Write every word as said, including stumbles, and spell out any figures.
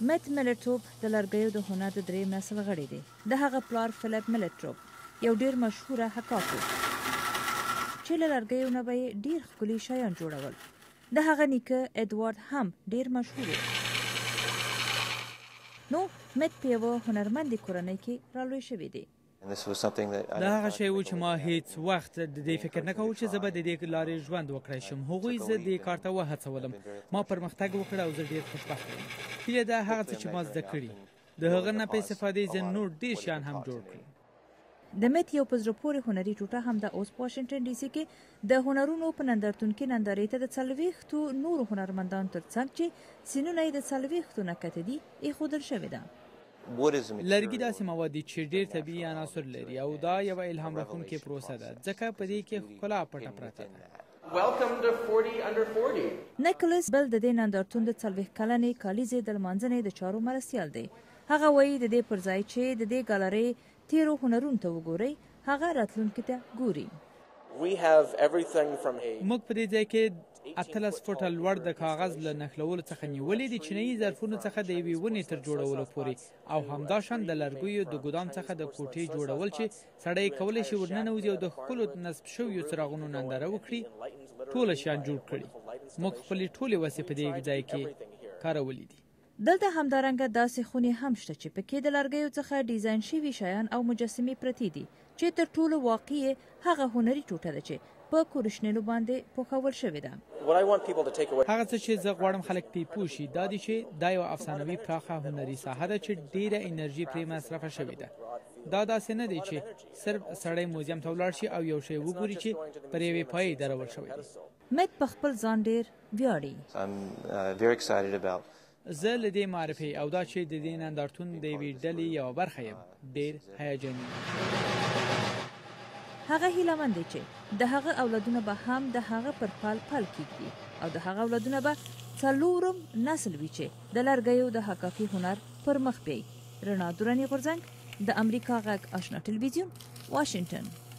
مت ملیټروپ د لرګیو د هنر د دریم نسل غړی دی. د هغه پلار فلیپ ملیټروپ یو ډیر مشهوره حکاک و چې له لرګیو نه به یې ډیر ښکلي شیان جوړول. د هغه نیکه ادوارد هم ډیر مشهور و. نو مت په یوه هنرمندې کورنۍ کې رالوی شوی دی. دا هغه شی و چې ما هیڅ وخت د دې فکر نه کاوه چې زه به د دې لارې ژوند وکړی شم. هغوی زه دې کار ته وهڅولم. ما پرمختګ وکړ او زه ډېر خوشبخته یم. هیله ده هغه څه چې ما زده کړي د هغه نه په استفادې زه نور ډېر شیان هم جوړ کړم. د مت یو په زړه پورې هنري ټوټه هم د اوس په واشنګټن ډي سي کې د هنرونو په نندارتون کې نندارې ته د څلوېښتو نورو هنرمندانو تر څنګ چې سینونه یې د څلوېښتو نه کته دي ایښودل شوې ده. لرګي داسې مواد دي چې ډېر طبیعي عناصر لري او دا یوه الهام بخښونکې پروسه ده ځکه په دې کې ښکلا پټه پرته ده. نیکولس بل د دې نندارتون د څلوېښت کلنې کالیزې د لمانځنې د چارو مرستیال دی. هغه وایي د دې پر ځای چې د دې ګالرۍ تیرو هنرونو ته وګورئ هغه راتلونکي ته ګوري. موږ په دې ځای کې اتلس فوټه لوړ د کاغذ له نښلولو څخه نیولې دي چینایي ظرفونو څخه د یوې ونې تر جوړولو پورې او همداشان د لرګیو د ګودام څخه د کوټې جوړول چې سړی کولی شي ورننوځي او د ښکلو نصب شویو څراغونو ننداره وکړي. ټوله شیان جوړ کړي. موږ خپلې ټولې وسې په دې ځای کې کارولې دي. دلته همدارنګه داسې خونې هم شته چې پکې د لرګیو څخه ډیزاین شوي شیان او مجسمې پرتې دي چې تر ټولو واقعي هغه هنري ټوټه ده چې په کورشنیلو باندې پوښول شوې ده. هغه څه چې زه غواړم خلک پرې پوه شي دا دی چې دا یوه افسانوي پراخه هنري ساحه ده چې ډیره انرژي پرې مصرفه شوې ده. دا داسې نه دی چې صرف سړی موزیم ته ولاړ شي او یو شی وګوري چې پر یوې پایې درول شوی دی. مت په خپل ځان ډیر ویاړي. زه له دې معرفي او دا چې د دې نندارتون د یوې ډلې یوه برخه یم ډېر هیجاني. هغه هیله مند دی چې د هغه اولادونه به هم د هغه پر پال پال کېږدي او د هغه اولادونه به څلورم نسل وي چې د لرګیو د حکاکي هنر پر مخ بیایي. رڼا دراني غورځنګ د امریکا غږ آشنا ټلویزیون واشنګټن.